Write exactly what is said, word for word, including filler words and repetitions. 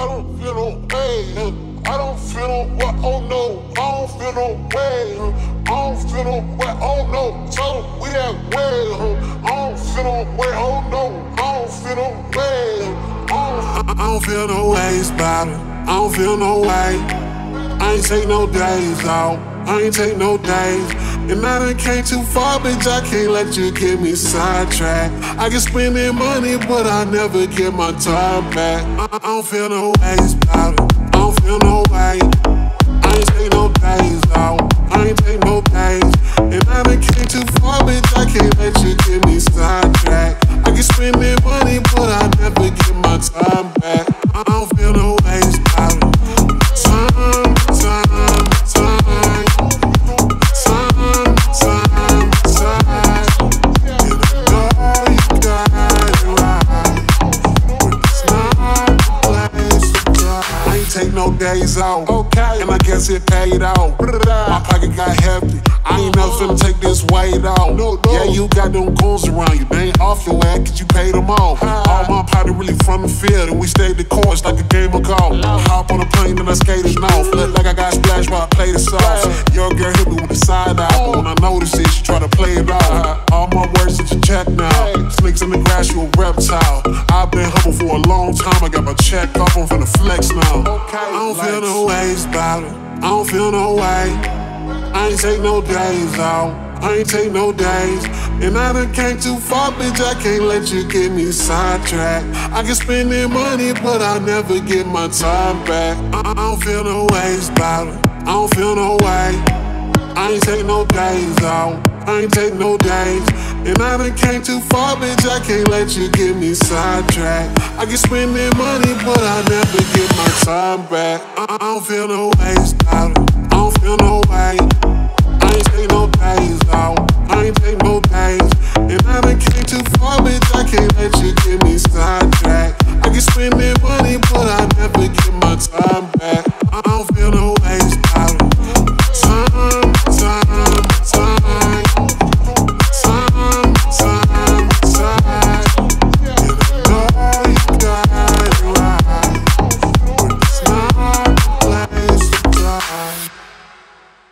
don't feel no way. I don't feel no way. Oh no, I don't feel no way. I don't feel no way. Oh no, so we that way. I don't feel no way. Oh no, I don't feel no way. I don't feel no ways about it. I don't feel no way. I ain't take no days out. I ain't take no days. And I done came too far, bitch, I can't let you get me sidetracked. I can spend that money, but I never get my time back. I, I don't feel no ways about it. I don't feel no way. I ain't take no days out. I ain't take no days. And I done came too far, bitch, I can't let you get me sidetracked. I can spend that money, but I never get my time back. I don't feel no ways about it. Time, time, time. Time, time, time. And I know you got it right. But it's not the place to try. I ain't take no days out. Okay. And I guess it paid out. My pocket got hefty. I ain't never finna take this weight out. No, no. Yeah, you got them goons around you. They ain't off your ass cause you paid them off. All my party really from the field, and we stayed the course like a game of golf. Hop on a plane and I skated off. Look like I got splashed while I played the sauce. Your girl hit me with the side eye, but when I noticed it, she try to play it off. All my words that you check now. Snakes in the grass, you a reptile. I've been humble for a long time. I got my check off, I'm finna flex now. I don't feel no ways about it. I don't feel no way. I ain't take no days out. I ain't take no days. And I done came too far, bitch, I can't let you get me sidetracked. I can spend that money, but I never get my time back. I, I don't feel no ways about it. I don't feel no way. I ain't take no days out. I ain't take no days. And I done came too far, bitch, I can't let you get me sidetracked. I can spend that money, but I never get my time back. I, I don't feel no ways about it. I don't feel no way. I ain't take no days out. I ain't take no days. And I done came too far, bitch, I can't let you get me sidetracked. I can spend that money, but I never get my time back. I don't